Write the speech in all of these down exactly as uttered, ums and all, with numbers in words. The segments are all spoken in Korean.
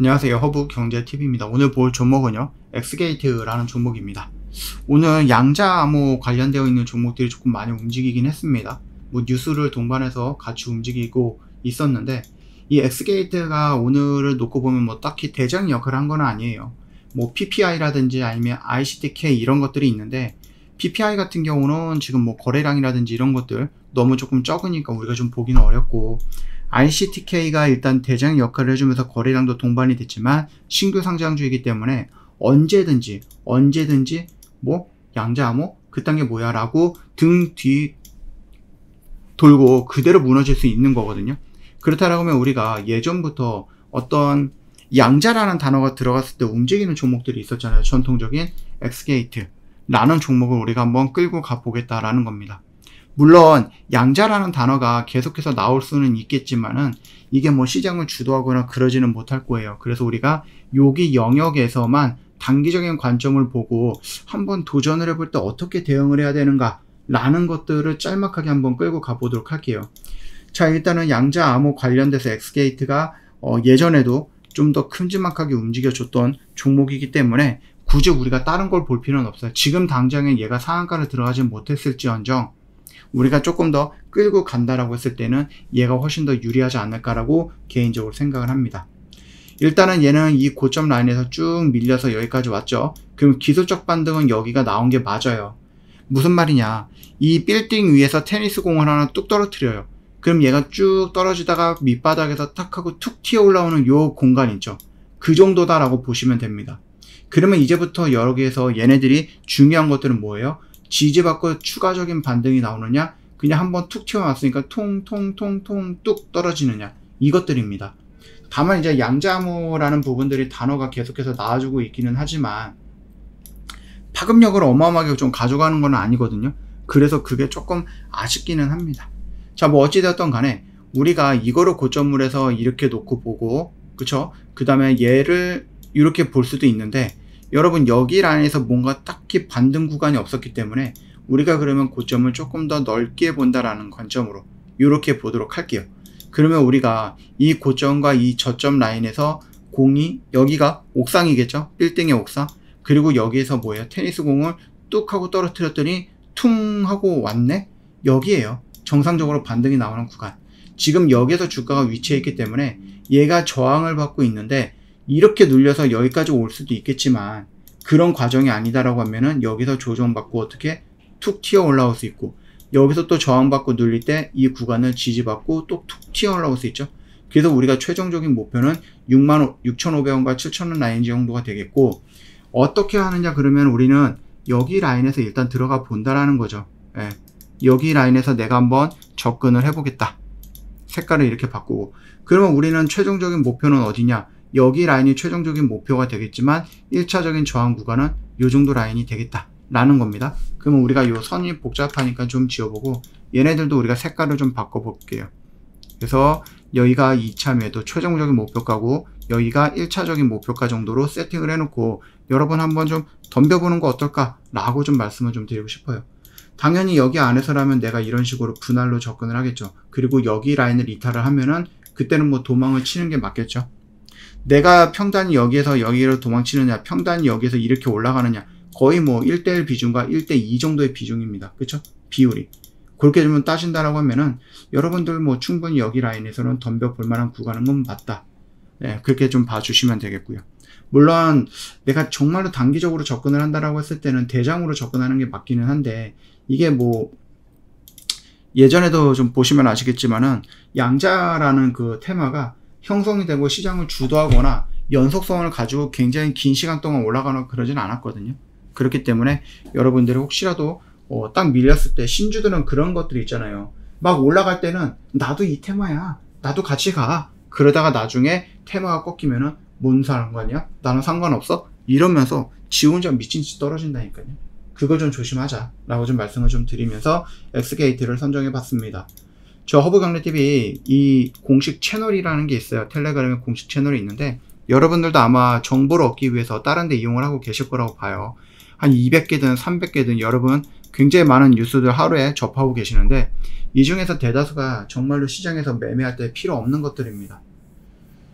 안녕하세요. 허브경제티비입니다. 오늘 볼 종목은요, 엑스게이트라는 종목입니다. 오늘 양자암호 관련되어 있는 종목들이 조금 많이 움직이긴 했습니다. 뭐 뉴스를 동반해서 같이 움직이고 있었는데, 이 엑스게이트가 오늘을 놓고 보면 뭐 딱히 대장 역할을 한 건 아니에요. 뭐 피피아이라든지 아니면 아이씨티케이 이런 것들이 있는데, 피피아이 같은 경우는 지금 뭐 거래량이라든지 이런 것들 너무 조금 적으니까 우리가 좀 보기는 어렵고, 아이씨티케이가 일단 대장 역할을 해주면서 거래량도 동반이 됐지만 신규 상장주이기 때문에 언제든지 언제든지 뭐 양자암호 그딴 게 뭐야 라고 등 뒤 돌고 그대로 무너질 수 있는 거거든요. 그렇다고 하면 우리가 예전부터 어떤 양자라는 단어가 들어갔을 때 움직이는 종목들이 있었잖아요. 전통적인 엑스게이트 라는 종목을 우리가 한번 끌고 가보겠다라는 겁니다. 물론 양자라는 단어가 계속해서 나올 수는 있겠지만은 이게 뭐 시장을 주도하거나 그러지는 못할 거예요. 그래서 우리가 여기 영역에서만 단기적인 관점을 보고 한번 도전을 해볼 때 어떻게 대응을 해야 되는가 라는 것들을 짤막하게 한번 끌고 가보도록 할게요. 자, 일단은 양자암호 관련돼서 엑스게이트가 어 예전에도 좀 더 큼지막하게 움직여줬던 종목이기 때문에 굳이 우리가 다른 걸 볼 필요는 없어요. 지금 당장에 얘가 상한가를 들어가지 못했을지언정 우리가 조금 더 끌고 간다라고 했을 때는 얘가 훨씬 더 유리하지 않을까라고 개인적으로 생각을 합니다. 일단은 얘는 이 고점 라인에서 쭉 밀려서 여기까지 왔죠. 그럼 기술적 반등은 여기가 나온 게 맞아요. 무슨 말이냐, 이 빌딩 위에서 테니스 공을 하나 뚝 떨어뜨려요. 그럼 얘가 쭉 떨어지다가 밑바닥에서 탁 하고 툭 튀어 올라오는 요 공간 있죠. 그 정도다라고 보시면 됩니다. 그러면 이제부터 여기에서 얘네들이 중요한 것들은 뭐예요? 지지받고 추가적인 반등이 나오느냐, 그냥 한번 툭 튀어나왔으니까 통통통통 뚝 떨어지느냐, 이것들입니다. 다만 이제 양자암호라는 부분들이 단어가 계속해서 나와주고 있기는 하지만 파급력을 어마어마하게 좀 가져가는 건 아니거든요. 그래서 그게 조금 아쉽기는 합니다. 자, 뭐 어찌되었던 간에 우리가 이거를 고점을 해서 이렇게 놓고 보고, 그쵸? 그 다음에 얘를 이렇게 볼 수도 있는데, 여러분 여기 라인에서 뭔가 딱히 반등 구간이 없었기 때문에 우리가 그러면 고점을 조금 더 넓게 본다라는 관점으로 이렇게 보도록 할게요. 그러면 우리가 이 고점과 이 저점 라인에서 공이 여기가 옥상이겠죠? 빌딩의 옥상. 그리고 여기에서 뭐예요? 테니스 공을 뚝 하고 떨어뜨렸더니 퉁 하고 왔네? 여기에요. 정상적으로 반등이 나오는 구간. 지금 여기에서 주가가 위치해 있기 때문에 얘가 저항을 받고 있는데 이렇게 눌려서 여기까지 올 수도 있겠지만 그런 과정이 아니다라고 하면은 여기서 조정받고 어떻게 툭 튀어 올라올 수 있고, 여기서 또 저항받고 눌릴 때 이 구간을 지지받고 또 툭 튀어 올라올 수 있죠. 그래서 우리가 최종적인 목표는 육만 육천오백 원과 칠천 원 라인 정도가 되겠고, 어떻게 하느냐 그러면 우리는 여기 라인에서 일단 들어가 본다라는 거죠. 예. 여기 라인에서 내가 한번 접근을 해보겠다. 색깔을 이렇게 바꾸고, 그러면 우리는 최종적인 목표는 어디냐, 여기 라인이 최종적인 목표가 되겠지만 일 차적인 저항 구간은 요 정도 라인이 되겠다 라는 겁니다. 그러면 우리가 요 선이 복잡하니까 좀 지워보고 얘네들도 우리가 색깔을 좀 바꿔 볼게요. 그래서 여기가 이 차 매도 최종적인 목표가고 여기가 일 차적인 목표가 정도로 세팅을 해놓고 여러분 한번 좀 덤벼보는 거 어떨까 라고 좀 말씀을 좀 드리고 싶어요. 당연히 여기 안에서라면 내가 이런 식으로 분할로 접근을 하겠죠. 그리고 여기 라인을 이탈을 하면은 그때는 뭐 도망을 치는 게 맞겠죠. 내가 평단이 여기에서 여기로 도망치느냐, 평단이 여기에서 이렇게 올라가느냐, 거의 뭐 일 대 일 비중과 일 대 이 정도의 비중입니다. 그쵸? 비율이. 그렇게 좀 따진다라고 하면은 여러분들 뭐 충분히 여기 라인에서는 덤벼 볼 만한 구간은 건 맞다. 네, 그렇게 좀 봐주시면 되겠고요. 물론 내가 정말로 단기적으로 접근을 한다라고 했을 때는 대장으로 접근하는 게 맞기는 한데, 이게 뭐 예전에도 좀 보시면 아시겠지만은 양자라는 그 테마가 형성이 되고 시장을 주도하거나 연속성을 가지고 굉장히 긴 시간 동안 올라가거나 그러진 않았거든요. 그렇기 때문에 여러분들이 혹시라도 어, 딱 밀렸을 때, 신주들은 그런 것들이 있잖아요. 막 올라갈 때는 나도 이 테마야, 나도 같이 가. 그러다가 나중에 테마가 꺾이면은 뭔 상관이야? 나는 상관없어? 이러면서 지 혼자 미친 듯이 떨어진다니까요. 그거 좀 조심하자 라고 좀 말씀을 좀 드리면서 엑스게이트를 선정해 봤습니다. 저 허브경제티비 이 공식 채널이라는 게 있어요. 텔레그램에 공식 채널이 있는데 여러분들도 아마 정보를 얻기 위해서 다른 데 이용을 하고 계실 거라고 봐요. 한 이백 개든 삼백 개든 여러분 굉장히 많은 뉴스들 하루에 접하고 계시는데 이 중에서 대다수가 정말로 시장에서 매매할 때 필요 없는 것들입니다.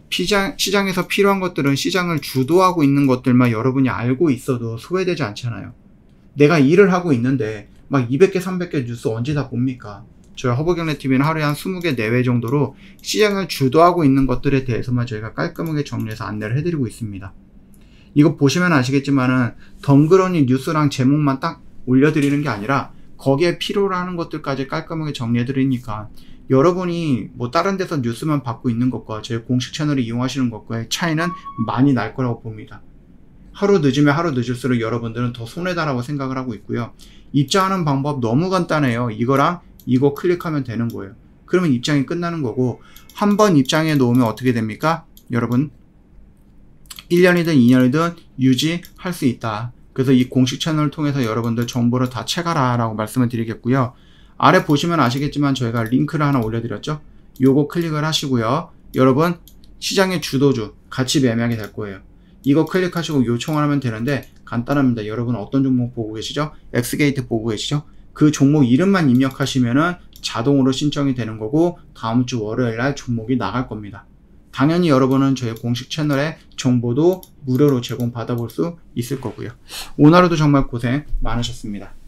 시장, 시장에서 필요한 것들은 시장을 주도하고 있는 것들만 여러분이 알고 있어도 소외되지 않잖아요. 내가 일을 하고 있는데 막 이백 개, 삼백 개 뉴스 언제 다 봅니까? 저희 허브경제티비는 하루에 한 이십 개 내외 정도로 시장을 주도하고 있는 것들에 대해서만 저희가 깔끔하게 정리해서 안내를 해드리고 있습니다. 이거 보시면 아시겠지만은 덩그러니 뉴스랑 제목만 딱 올려드리는 게 아니라 거기에 필요로 하는 것들까지 깔끔하게 정리해드리니까 여러분이 뭐 다른 데서 뉴스만 받고 있는 것과 저희 공식 채널을 이용하시는 것과의 차이는 많이 날 거라고 봅니다. 하루 늦으면 하루 늦을수록 여러분들은 더 손해다라고 생각을 하고 있고요. 입장하는 방법 너무 간단해요. 이거랑 이거 클릭하면 되는 거예요. 그러면 입장이 끝나는 거고, 한 번 입장해 놓으면 어떻게 됩니까? 여러분 일 년이든 이 년이든 유지할 수 있다. 그래서 이 공식 채널을 통해서 여러분들 정보를 다 채가라 라고 말씀을 드리겠고요. 아래 보시면 아시겠지만 저희가 링크를 하나 올려드렸죠. 요거 클릭을 하시고요. 여러분 시장의 주도주 같이 매매하게 될 거예요. 이거 클릭하시고 요청을 하면 되는데 간단합니다. 여러분 어떤 종목 보고 계시죠? 엑스게이트 보고 계시죠? 그 종목 이름만 입력하시면은 자동으로 신청이 되는 거고 다음 주 월요일 날 종목이 나갈 겁니다. 당연히 여러분은 저희 공식 채널의 정보도 무료로 제공받아 볼 수 있을 거고요. 오늘 하루도 정말 고생 많으셨습니다.